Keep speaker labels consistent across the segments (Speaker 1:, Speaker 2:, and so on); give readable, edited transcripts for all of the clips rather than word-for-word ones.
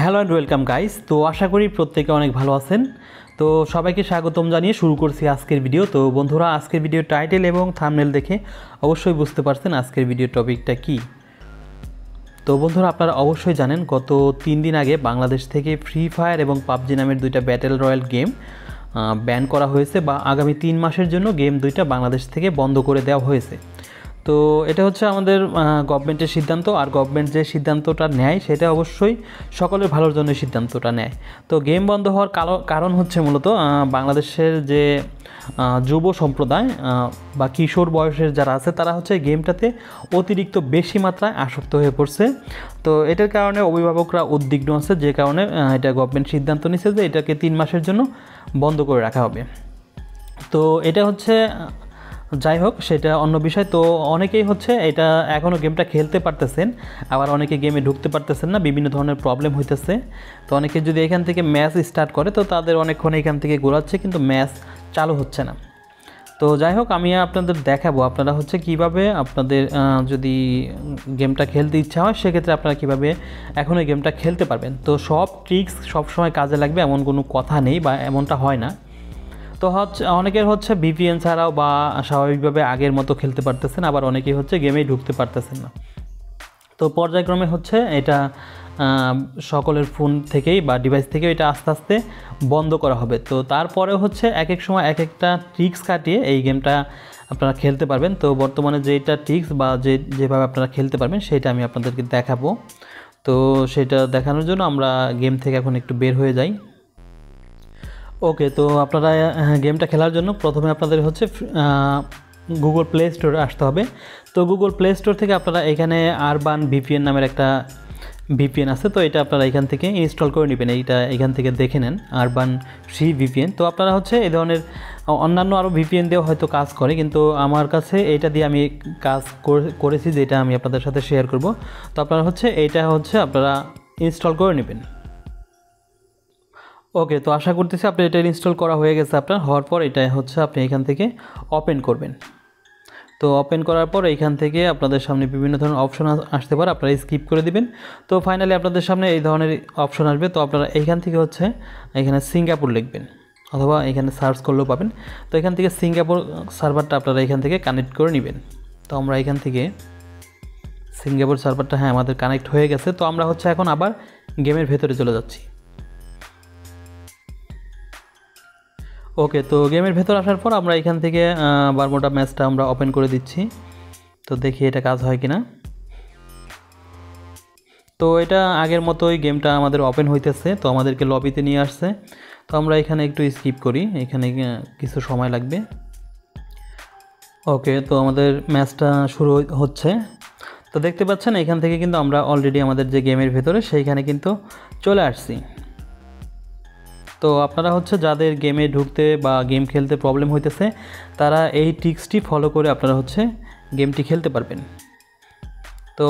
Speaker 1: Hello and welcome guys. তো আশা করি প্রত্যেকে অনেক ভালো আছেন। তো সবাইকে স্বাগতম জানিয়ে শুরু করছি আজকের ভিডিও। তো বন্ধুরা, আজকের ভিডিও টাইটেল এবং থাম্বনেল দেখে অবশ্যই বুঝতে পারছেন আজকের ভিডিও টপিকটা কি। তো বন্ধুরা, আপনারা অবশ্যই জানেন গত 3 দিন আগে বাংলাদেশ থেকে ফ্রি ফায়ার এবং পাবজি নামের দুইটা ব্যাটেল রয়্যাল গেম ব্যান করা হয়েছে, বা আগামী 3 মাসের জন্য গেম দুইটা বাংলাদেশ থেকে বন্ধ করে দেওয়া হয়েছে। তো এটা হচ্ছে আমাদের গভর্নমেন্টের সিদ্ধান্ত, আর গভর্নমেন্ট যে সিদ্ধান্তটা নেয় সেটা অবশ্যই সকলের ভালোর জন্য সিদ্ধান্তটা নেয়। তো গেম বন্ধ হওয়ার কারণ হচ্ছে মূলত বাংলাদেশের যে যুব সম্প্রদায় বা কিশোর বয়সের যারা আছে তারা হচ্ছে গেমটাতে অতিরিক্ত বেশি মাত্রায় আসক্ত হয়ে পড়ছে। তো এটার কারণে অভিভাবকরা উদ্বিগ্ন আছে, যে কারণে এটা গভর্নমেন্ট সিদ্ধান্ত নিচ্ছে যে এটাকে 3 মাসের জন্য বন্ধ করে রাখা হবে। তো এটা হচ্ছে, যাই হোক, সেটা অন্য বিষয়। তো অনেকেই হচ্ছে এটা এখনও গেমটা খেলতে পারতেছেন, আবার অনেকে গেমে ঢুকতে পারতেছেন না, বিভিন্ন ধরনের প্রবলেম হইতেছে। তো অনেকে যদি এখান থেকে ম্যাচ স্টার্ট করে তো তাদের অনেকক্ষণ এখান থেকে ঘোরাচ্ছে, কিন্তু ম্যাচ চালু হচ্ছে না। তো যাই হোক, আমি আপনাদের দেখাবো আপনারা হচ্ছে কিভাবে আপনাদের যদি গেমটা খেলতে ইচ্ছা হয় সেক্ষেত্রে আপনারা কিভাবে এখন এই গেমটা খেলতে পারবেন। তো সব ট্রিক্স সবসময় কাজে লাগবে এমন কোনো কথা নেই, বা এমনটা হয় না। তো হচ্ছে অনেকের হচ্ছে ভিপিএন ছাড়াও বা স্বাভাবিকভাবে আগের মতো খেলতে পারতেছেন, আবার অনেকেই হচ্ছে গেমেই ঢুকতে পারতেছেন না। তো পর্যায়ক্রমে হচ্ছে এটা সকলের ফোন থেকেই বা ডিভাইস থেকেই এটা আস্তে আস্তে বন্ধ করা হবে। তো তারপরে হচ্ছে এক এক সময় এক একটা ট্রিক্স কাটিয়ে এই গেমটা আপনারা খেলতে পারবেন। তো বর্তমানে যেটা ট্রিক্স বা যেভাবে আপনারা খেলতে পারবেন সেটা আমি আপনাদেরকে দেখাবো। তো সেটা দেখানোর জন্য আমরা গেম থেকে এখন একটু বের হয়ে যাই। ওকে, তো আপনারা গেমটা খেলার জন্য প্রথমে আপনাদের হচ্ছে গুগল প্লে স্টোরে আসতে হবে। তো গুগল প্লে স্টোর থেকে আপনারা এখানে আরবান ভিপিএন নামের একটা ভিপিএন আছে, তো এটা আপনারা এখান থেকে ইনস্টল করে নেবেন। এইটা এখান থেকে দেখে নেন, আরবান ফ্রি ভিপিএন। তো আপনারা হচ্ছে এই ধরনের অন্যান্য আরও ভিপিএন দিয়েও হয়তো কাজ করে, কিন্তু আমার কাছে এইটা দিয়ে আমি কাজ করেছি, যেটা আমি আপনাদের সাথে শেয়ার করব। তো আপনারা হচ্ছে এইটা হচ্ছে আপনারা ইনস্টল করে নেবেন। ওকে, তো আশা করতেছি আপনি এটা ইনস্টল করা হয়ে গেছে। আপনার হওয়ার পর এটা হচ্ছে আপনি এখান থেকে ওপেন করবেন। তো ওপেন করার পর এইখান থেকে আপনাদের সামনে বিভিন্ন ধরনের অপশন আসতে পারে, আপনারা স্কিপ করে দিবেন। তো ফাইনালি আপনাদের সামনে এই ধরনের অপশন আসবে। তো আপনারা এইখান থেকে হচ্ছে এখানে সিঙ্গাপুর লিখবেন, অথবা এখানে সার্চ করলেও পাবেন। তো এখান থেকে সিঙ্গাপুর সার্ভারটা আপনারা এখান থেকে কানেক্ট করে নেবেন। তো আমরা এখান থেকে সিঙ্গাপুর সার্ভারটা আমাদের কানেক্ট হয়ে গেছে। তো আমরা হচ্ছে এখন আবার গেমের ভেতরে চলে যাচ্ছি। ওকে, তো গেমের ভেতর আসার পর আমরা এখান থেকে বারমুডা ম্যাচটা আমরা ওপেন করে দিচ্ছি। তো দেখি এটা কাজ হয় কিনা। তো এটা আগের মতোই গেমটা আমাদের ওপেন হইতেছে, তো আমাদেরকে লবিতে নিয়ে আসছে। তো আমরা এখানে একটু স্কিপ করি, এখানে কিছু সময় লাগবে। ওকে, তো আমাদের ম্যাচটা শুরু হচ্ছে। তো দেখতে পাচ্ছেন এখান থেকে কিন্তু আমরা অলরেডি আমাদের যে গেমের ভেতরে সেইখানে কিন্তু চলে আসছি। তো আপনারা হচ্ছে যাদের গেমে ঢুকতে বা গেম খেলতে প্রবলেম হইতেছে তারা এই ট্রিক্সটি ফলো করে আপনারা হচ্ছে গেমটি খেলতে পারবেন। তো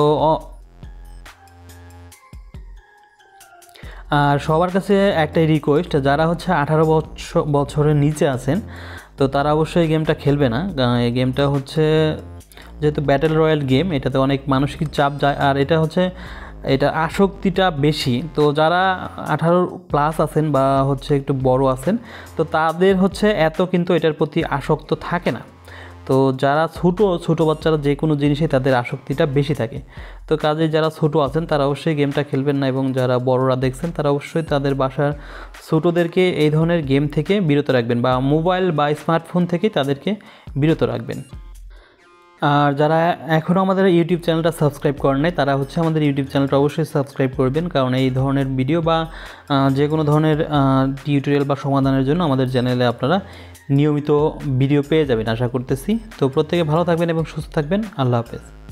Speaker 1: আর সবার কাছে একটাই রিকোয়েস্ট, যারা হচ্ছে 18 বছরের নিচে আছেন তো তারা অবশ্যই গেমটা খেলবে না। এই গেমটা হচ্ছে যেহেতু ব্যাটেল রয়্যাল গেম, এটাতে অনেক মানসিক চাপ যায়, আর এটা হচ্ছে এটা আসক্তিটা বেশি। তো যারা 18+ আছেন বা হচ্ছে একটু বড় আছেন তো তাদের হচ্ছে এত কিন্তু এটার প্রতি আসক্ত থাকে না। তো যারা ছোটো বাচ্চারা যে কোনো জিনিসে তাদের আসক্তিটা বেশি থাকে। তো কাজে যারা ছোটো আছেন তারা অবশ্যই গেমটা খেলবেন না, এবং যারা বড়রা দেখছেন তারা অবশ্যই তাদের বাসার ছোটোদেরকে এই ধরনের গেম থেকে বিরত রাখবেন, বা মোবাইল বা স্মার্টফোন থেকে তাদেরকে বিরত রাখবেন। আর যারা এখনও আমাদের ইউটিউব চ্যানেলটা সাবস্ক্রাইব করেন নাই তারা হচ্ছে আমাদের ইউটিউব চ্যানেলটা অবশ্যই সাবস্ক্রাইব করবেন, কারণ এই ধরনের ভিডিও বা যে কোনো ধরনের টিউটোরিয়াল বা সমাধানের জন্য আমাদের চ্যানেলে আপনারা নিয়মিত ভিডিও পেয়ে যাবেন আশা করতেছি। তো প্রত্যেকে ভালো থাকবেন এবং সুস্থ থাকবেন। আল্লাহ হাফেজ।